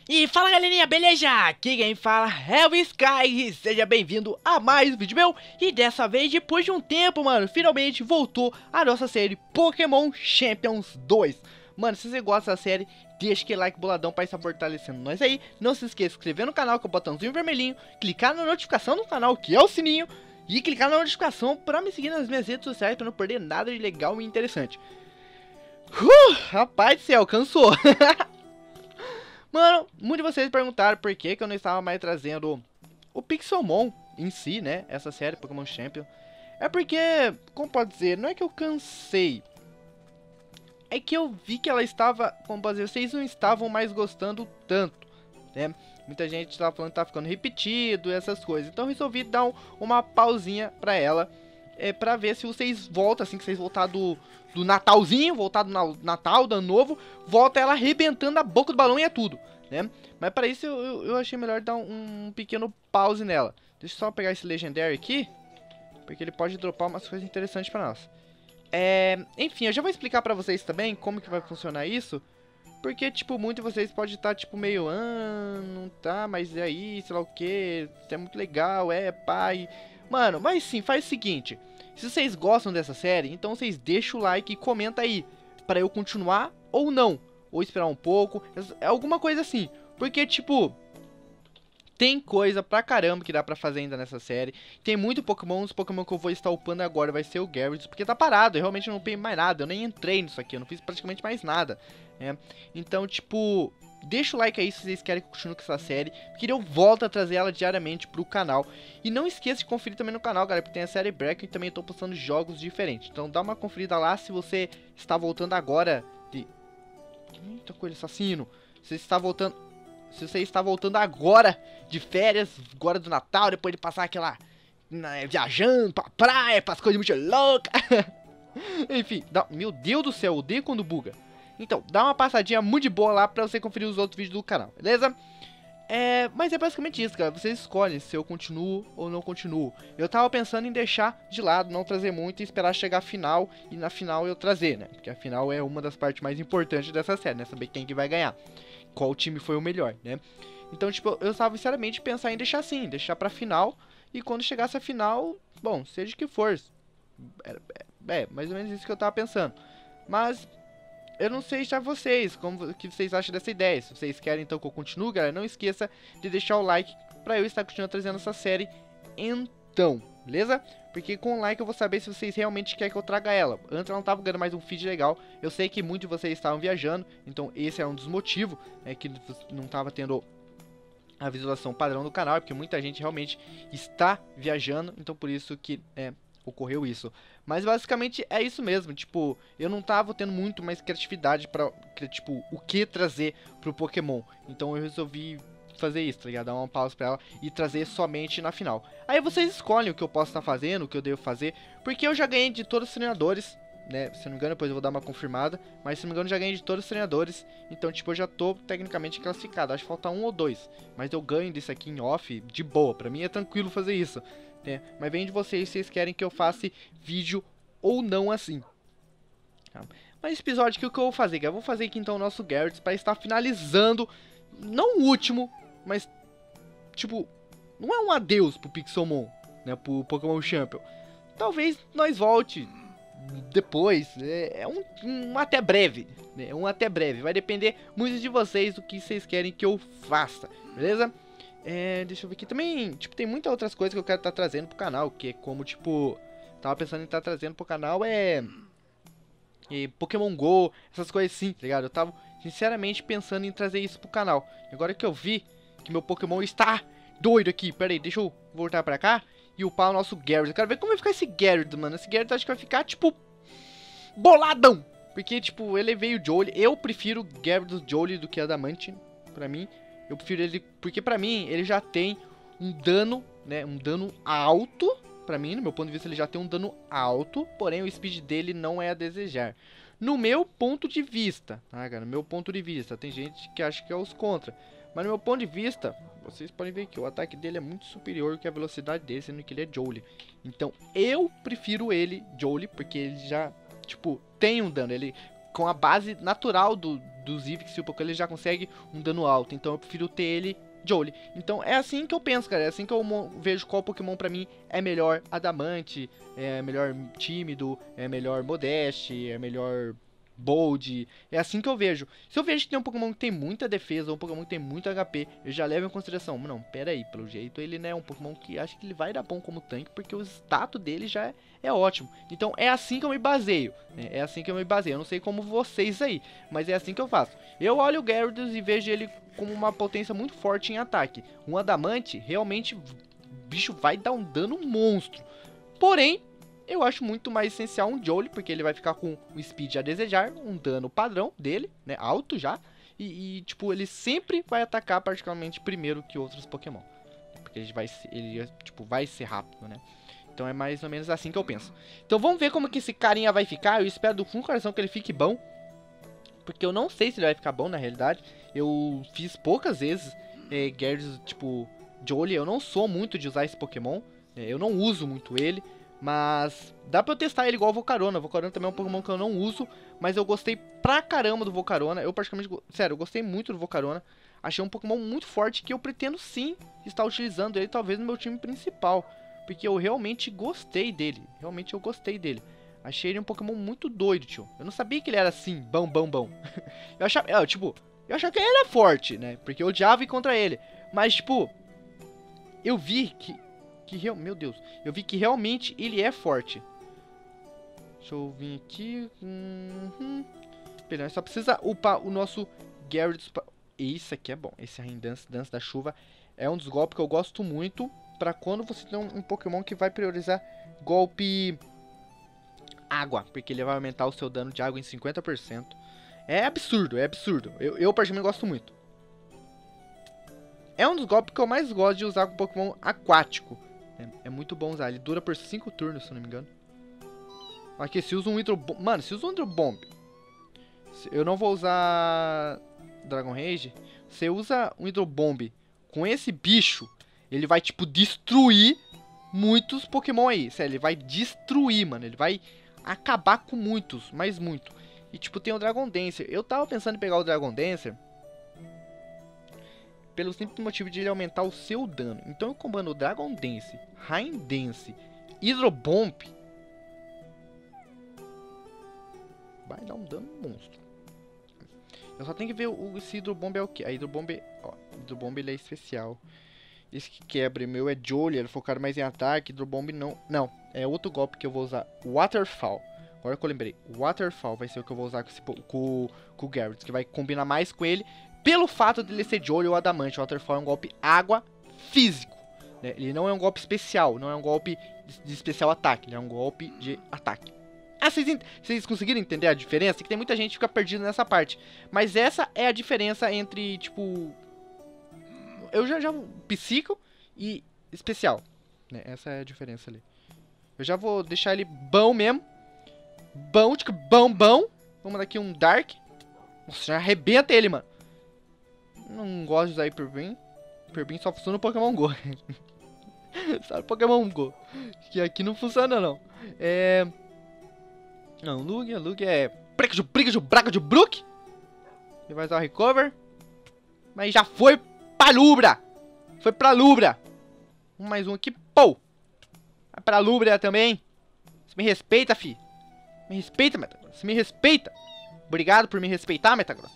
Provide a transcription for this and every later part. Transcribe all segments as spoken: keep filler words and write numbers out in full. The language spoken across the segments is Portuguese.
E fala galerinha, beleza? Aqui quem fala é o Sky, seja bem-vindo a mais um vídeo meu. E dessa vez, depois de um tempo, mano, finalmente voltou a nossa série Pokémon Champions dois. Mano, se você gosta da série, deixa aquele like boladão pra estar fortalecendo nós aí. Não se esqueça de se inscrever no canal, que é o botãozinho vermelhinho, clicar na notificação do canal, que é o sininho, e clicar na notificação pra me seguir nas minhas redes sociais, pra não perder nada de legal e interessante. Uh, rapaz do céu, cansou. Mano, muitos de vocês perguntaram por que, que eu não estava mais trazendo o Pixelmon em si, né? Essa série Pokémon Champion. É porque, como pode dizer, não é que eu cansei. É que eu vi que ela estava, como pode dizer, vocês não estavam mais gostando tanto, né? Muita gente estava falando que tá ficando repetido e essas coisas. Então eu resolvi dar um, uma pausinha pra ela. É, pra ver se vocês voltam, assim que vocês voltar do, do Natalzinho, voltar do Natal, do Ano Novo, volta ela arrebentando a boca do balão e é tudo, né? Mas para isso eu, eu, eu achei melhor dar um, um pequeno pause nela. Deixa eu só pegar esse Legendary aqui, porque ele pode dropar umas coisas interessantes pra nós. É, enfim, eu já vou explicar pra vocês também como que vai funcionar isso, porque, tipo, muitos de vocês podem estar, tipo, meio, ah, não tá, mas e aí, sei lá o que, isso é muito legal, é, pai... Mano, mas sim, faz o seguinte, se vocês gostam dessa série, então vocês deixam o like e comenta aí, pra eu continuar ou não, ou esperar um pouco, é alguma coisa assim, porque tipo, tem coisa pra caramba que dá pra fazer ainda nessa série, tem muito Pokémon, os Pokémon que eu vou estar upando agora vai ser o Gyarados, porque tá parado, eu realmente não peguei mais nada, eu nem entrei nisso aqui, eu não fiz praticamente mais nada, né, então tipo... Deixa o like aí se vocês querem que eu continue com essa série, porque eu volto a trazer ela diariamente pro canal. E não esqueça de conferir também no canal, galera, porque tem a série Break e também estou postando jogos diferentes. Então dá uma conferida lá se você está voltando agora de... Eita, coelho assassino. Se você está voltando... Se você está voltando agora de férias, agora do Natal, depois de passar aquela... Né, viajando pra praia, pras coisas muito loucas. Enfim, dá... meu Deus do céu, eu odeio quando buga. Então, dá uma passadinha muito boa lá pra você conferir os outros vídeos do canal, beleza? É, mas é basicamente isso, cara. Vocês escolhem se eu continuo ou não continuo. Eu tava pensando em deixar de lado, não trazer muito e esperar chegar a final. E na final eu trazer, né? Porque a final é uma das partes mais importantes dessa série, né? Saber quem que vai ganhar. Qual time foi o melhor, né? Então, tipo, eu tava sinceramente pensar em deixar assim, deixar pra final. E quando chegasse a final, bom, seja o que for. É, é, é mais ou menos isso que eu tava pensando. Mas... eu não sei já vocês, como o que vocês acham dessa ideia. Se vocês querem então que eu continue, galera, não esqueça de deixar o like pra eu estar continuando trazendo essa série então, beleza? Porque com o like eu vou saber se vocês realmente querem que eu traga ela. Antes ela não tava ganhando mais um feed legal. Eu sei que muitos de vocês estavam viajando, então esse é um dos motivos, é que não tava tendo a visualização padrão do canal, é porque muita gente realmente está viajando, então por isso que é, ocorreu isso. Mas basicamente é isso mesmo, tipo, eu não tava tendo muito mais criatividade pra, tipo, o que trazer pro Pokémon. Então eu resolvi fazer isso, tá ligado? Dar uma pausa pra ela e trazer somente na final. Aí vocês escolhem o que eu posso estar fazendo, o que eu devo fazer, porque eu já ganhei de todos os treinadores, né? Se não me engano, depois eu vou dar uma confirmada, mas se não me engano, eu já ganhei de todos os treinadores, então, tipo, eu já tô tecnicamente classificado. Acho que falta um ou dois, mas eu ganho disso aqui em off de boa, pra mim é tranquilo fazer isso. É, mas vem de vocês se vocês querem que eu faça vídeo ou não assim. Tá? Mas esse episódio aqui, o que eu vou fazer? Eu vou fazer aqui então o nosso Gyarados para estar finalizando, não o último, mas tipo, não é um adeus pro Pixelmon, né, pro Pokémon Champion. Talvez nós volte depois, é, é um, um até breve, né, um até breve. Vai depender muito de vocês, do que vocês querem que eu faça, beleza? É, deixa eu ver aqui também, tipo, tem muitas outras coisas que eu quero estar tá trazendo pro canal, que é como, tipo, tava pensando em estar tá trazendo pro canal, é, é Pokémon Go, essas coisas assim, tá ligado? Eu tava, sinceramente, pensando em trazer isso pro canal. E agora que eu vi que meu Pokémon está doido aqui, pera aí, deixa eu voltar pra cá e upar o nosso Gyarados. Eu quero ver como vai ficar esse Gyarados, mano. Esse Gyarados acho que vai ficar, tipo, boladão, porque, tipo, ele veio Jolly. Eu prefiro o Gyarados Jolly do que Adamantine, pra mim. Eu prefiro ele, porque pra mim, ele já tem um dano, né, um dano alto. Pra mim, no meu ponto de vista, ele já tem um dano alto, porém o speed dele não é a desejar. No meu ponto de vista, tá, cara? No meu ponto de vista, tem gente que acha que é os contra. Mas no meu ponto de vista, vocês podem ver que o ataque dele é muito superior que a velocidade dele, sendo que ele é Jolly. Então, eu prefiro ele, Jolly, porque ele já, tipo, tem um dano. Ele com a base natural do, dos Eevee, o Pokémon ele já consegue um dano alto. Então eu prefiro ter ele Jolly. Então é assim que eu penso, cara. É assim que eu vejo qual Pokémon pra mim é melhor Adamante, é melhor Tímido, é melhor Modeste, é melhor Bold. É assim que eu vejo. Se eu vejo que tem um Pokémon que tem muita defesa ou um Pokémon que tem muito H P, eu já levo em consideração. Não, pera aí, pelo jeito ele não é um Pokémon que acho que ele vai dar bom como tanque, porque o status dele já é, é ótimo. Então é assim que eu me baseio, né? É assim que eu me baseio. Eu não sei como vocês aí, mas é assim que eu faço. Eu olho o Gyarados e vejo ele como uma potência muito forte em ataque. Um Adamante, realmente, o bicho vai dar um dano monstro. Porém, eu acho muito mais essencial um Jolly, porque ele vai ficar com o speed a desejar, um dano padrão dele, né, alto já. E, e tipo, ele sempre vai atacar praticamente primeiro que outros Pokémon. Porque ele vai, ele, tipo, vai ser rápido, né. Então é mais ou menos assim que eu penso. Então vamos ver como que esse carinha vai ficar. Eu espero do fundo do coração que ele fique bom. Porque eu não sei se ele vai ficar bom, na realidade. Eu fiz poucas vezes é, Gyarados, tipo, Jolly. Eu não sou muito de usar esse Pokémon. É, eu não uso muito ele. Mas dá pra eu testar ele igual o Volcarona. O Volcarona também é um Pokémon que eu não uso. Mas eu gostei pra caramba do Volcarona. Eu praticamente... Sério, eu gostei muito do Volcarona. Achei um Pokémon muito forte que eu pretendo sim estar utilizando ele, talvez no meu time principal. Porque eu realmente gostei dele. Realmente eu gostei dele. Achei ele um Pokémon muito doido, tio. Eu não sabia que ele era assim, bom, bom, bom. Eu achava, eu, tipo, eu achava que ele era forte, né? Porque eu odiava ir contra ele. Mas, tipo, eu vi que, que real, meu Deus, eu vi que realmente ele é forte. Deixa eu vir aqui. Uhum. Pera, só precisa upar o nosso Gyarados. Isso aqui é bom. Esse Rain Dance, Dance da Chuva, é um dos golpes que eu gosto muito. Pra quando você tem um, um Pokémon que vai priorizar golpe... água, porque ele vai aumentar o seu dano de água em cinquenta por cento. É absurdo, é absurdo. Eu, eu particularmente gosto muito. É um dos golpes que eu mais gosto de usar com Pokémon aquático. É, é muito bom usar. Ele dura por cinco turnos, se não me engano. Aqui, se usa um Hydro Bomb... Mano, se usa um Hydro Bomb... Eu não vou usar Dragon Rage. Você usa um Hydro Bomb com esse bicho, ele vai, tipo, destruir muitos Pokémon aí. Sério, ele vai destruir, mano. Ele vai... acabar com muitos, mas muito. E tipo, tem o Dragon Dancer. Eu tava pensando em pegar o Dragon Dancer pelo simples motivo de ele aumentar o seu dano. Então eu combando o Dragon Dance, Rain Dance, Hydro Bomb, vai dar um dano monstro. Eu só tenho que ver o, esse Hydro Bomb é o que? A Hydro Bomb, ó, Hydro Bomb ele é especial. Esse que quebra meu é Jolly, ele é focado mais em ataque. Hydro Bomb não, não, é outro golpe que eu vou usar, Waterfall. Agora que eu lembrei, Waterfall vai ser o que eu vou usar com, esse, com, com o Gyarados, que vai combinar mais com ele, pelo fato dele ser Jolly ou Adamante. O Waterfall é um golpe água físico, né? Ele não é um golpe especial, não é um golpe de, de especial ataque, ele é um golpe de ataque. Ah, vocês, vocês conseguiram entender a diferença? Que tem muita gente que fica perdida nessa parte. Mas essa é a diferença entre, tipo... Eu já já psico e especial, né? Essa é a diferença ali. Eu já vou deixar ele bom mesmo. Bom, tipo, bom, bom. Vamos dar aqui um Dark. Nossa, já arrebenta ele, mano. Não gosto de usar Hyper Beam. Hyper Beam só funciona no Pokémon Go. Só no Pokémon Go. Que aqui não funciona, não. É... Não, Lugia, Lugia é... Pikachu, Pikachu, Braga de Brook. Ele vai usar o Recover. Mas já foi pra Lubra. Foi pra Lubra. Um mais um aqui, pô. Vai pra Lubra também. Você me respeita, fi. Me respeita, Metagross. Você me respeita. Obrigado por me respeitar, Metagross.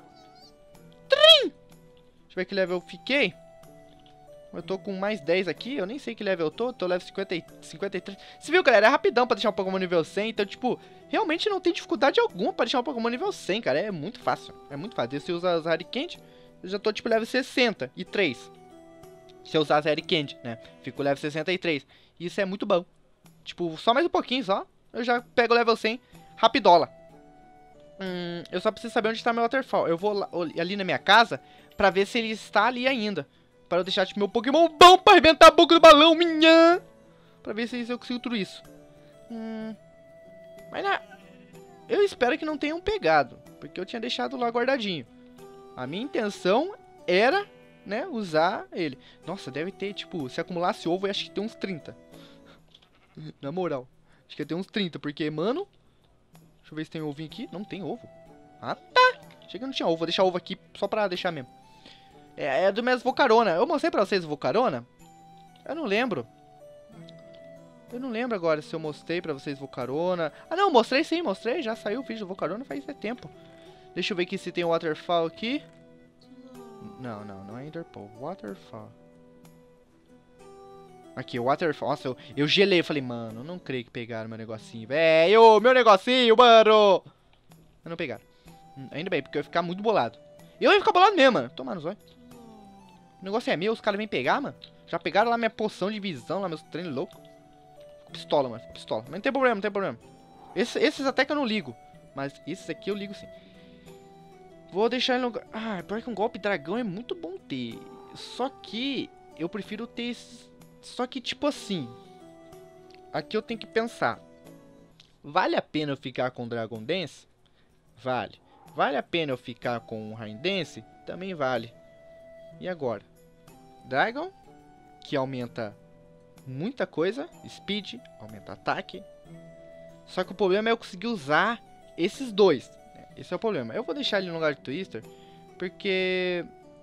Trim! Deixa eu ver que level eu fiquei. Eu tô com mais dez aqui. Eu nem sei que level eu tô. Tô level cinquenta e, cinquenta e três. Você viu, galera? É rapidão pra deixar um Pokémon nível cem. Então, tipo, realmente não tem dificuldade alguma pra deixar um Pokémon nível cem, cara. É muito fácil. É muito fácil. Se eu usar as Harikand, eu já tô, tipo, level sessenta e três. Se eu usar as Harikand, né? Fico level sessenta e três. Isso é muito bom. Tipo, só mais um pouquinho, só. Eu já pego o level cem. Rapidola. Hum, eu só preciso saber onde está meu Waterfall. Eu vou lá, ali na minha casa pra ver se ele está ali ainda. Para eu deixar tipo, meu Pokémon bom pra arrebentar a boca do balão, minha. Pra ver se eu consigo tudo isso. Hum, mas na... eu espero que não tenham pegado. Porque eu tinha deixado lá guardadinho. A minha intenção era, né, usar ele. Nossa, deve ter, tipo, se acumulasse ovo, eu acho que tem uns trinta. Na moral. Acho que tem uns trinta, porque, mano... Deixa eu ver se tem ovinho aqui. Não tem ovo. Ah, tá. Chega, não tinha ovo. Vou deixar ovo aqui só pra deixar mesmo. É, é do mesmo Volcarona. Eu mostrei pra vocês o Volcarona? Eu não lembro. Eu não lembro agora se eu mostrei pra vocês Volcarona. Ah, não. Mostrei sim. Mostrei. Já saiu o vídeo do Volcarona faz é tempo. Deixa eu ver aqui se tem o Waterfall aqui. Não, não. Não é Enderpearl. Waterfall. Aqui, o Waterfall. Nossa, eu, eu gelei. Eu falei, mano, não creio que pegaram meu negocinho. Velho, meu negocinho, mano. Mas não pegaram. Hum, ainda bem, porque eu ia ficar muito bolado. Eu ia ficar bolado mesmo, mano. Tomar no zóio. O negócio é meu, os caras vêm pegar, mano. Já pegaram lá minha poção de visão, lá meus treinos loucos. Pistola, mano. Pistola. Mas não tem problema, não tem problema. Esse, esses até que eu não ligo. Mas esses aqui eu ligo sim. Vou deixar ele no... Ah, pior que um golpe dragão é muito bom ter. Só que eu prefiro ter... Só que, tipo assim... Aqui eu tenho que pensar. Vale a pena eu ficar com Dragon Dance? Vale. Vale a pena eu ficar com Rain Dance? Também vale. E agora? Dragon, que aumenta muita coisa. Speed, aumenta ataque. Só que o problema é eu conseguir usar esses dois. Esse é o problema. Eu vou deixar ele no lugar de Twister, porque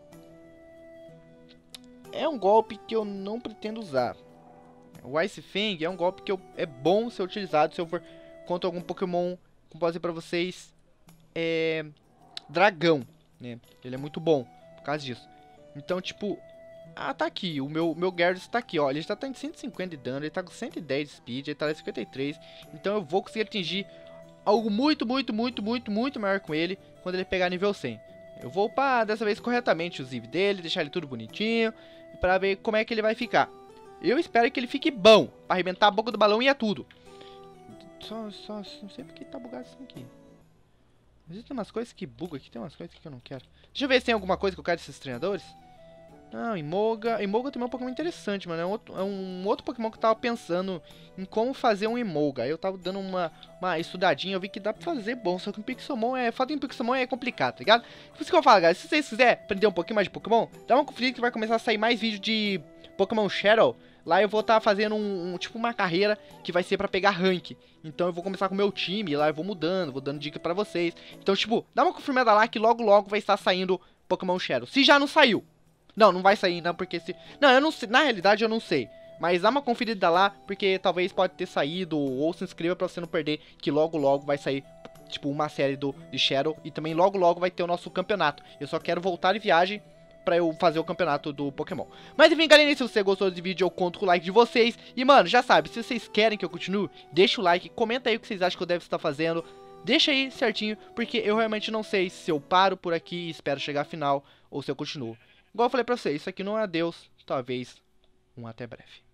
é um golpe que eu não pretendo usar. O Ice Fang é um golpe que eu, é bom ser utilizado se eu for contra algum Pokémon, como posso dizer pra vocês, é... dragão, né? Ele é muito bom por causa disso. Então, tipo, ah, tá aqui, o meu, meu Gyarados tá aqui, ó. Ele já tá em cento e cinquenta de dano, ele tá com cento e dez de speed, ele tá em cinquenta e três. Então eu vou conseguir atingir algo muito, muito, muito, muito, muito maior com ele quando ele pegar nível cem. Eu vou upar dessa vez corretamente o Ziv dele, deixar ele tudo bonitinho, pra ver como é que ele vai ficar. Eu espero que ele fique bom, pra arrebentar a boca do balão e é tudo. Só, só, não sei porque tá bugado isso aqui. Existem umas coisas que bugam aqui, tem umas coisas que eu não quero. Deixa eu ver se tem alguma coisa que eu quero desses treinadores. Não, Emolga. Emolga também é um Pokémon interessante, mano. É um outro, é um outro Pokémon que eu tava pensando em como fazer um Emolga. Aí eu tava dando uma, uma estudadinha, eu vi que dá pra fazer bom. Só que um Pixelmon é. Fazer um Pixelmon é complicado, tá ligado? Por isso que eu falo, galera. Se vocês quiserem aprender um pouquinho mais de Pokémon, dá uma conferida que vai começar a sair mais vídeo de Pokémon Shadow. Lá eu vou estar tá fazendo um, um. Tipo uma carreira que vai ser pra pegar rank. Então eu vou começar com o meu time. Lá eu vou mudando, vou dando dica pra vocês. Então, tipo, dá uma confirmada lá que logo logo vai estar saindo Pokémon Shadow. Se já não saiu. Não, não vai sair não, porque se... Não, eu não sei, na realidade eu não sei. Mas dá uma conferida lá, porque talvez pode ter saído, ou se inscreva pra você não perder, que logo logo vai sair, tipo, uma série do, de Shadow. E também logo logo vai ter o nosso campeonato. Eu só quero voltar de viagem pra eu fazer o campeonato do Pokémon. Mas enfim, galera, se você gostou desse vídeo, eu conto com o like de vocês. E, mano, já sabe, se vocês querem que eu continue, deixa o like, comenta aí o que vocês acham que eu devo estar fazendo. Deixa aí certinho, porque eu realmente não sei se eu paro por aqui e espero chegar à final, ou se eu continuo. Igual eu falei pra vocês, isso aqui não é adeus, talvez um até breve.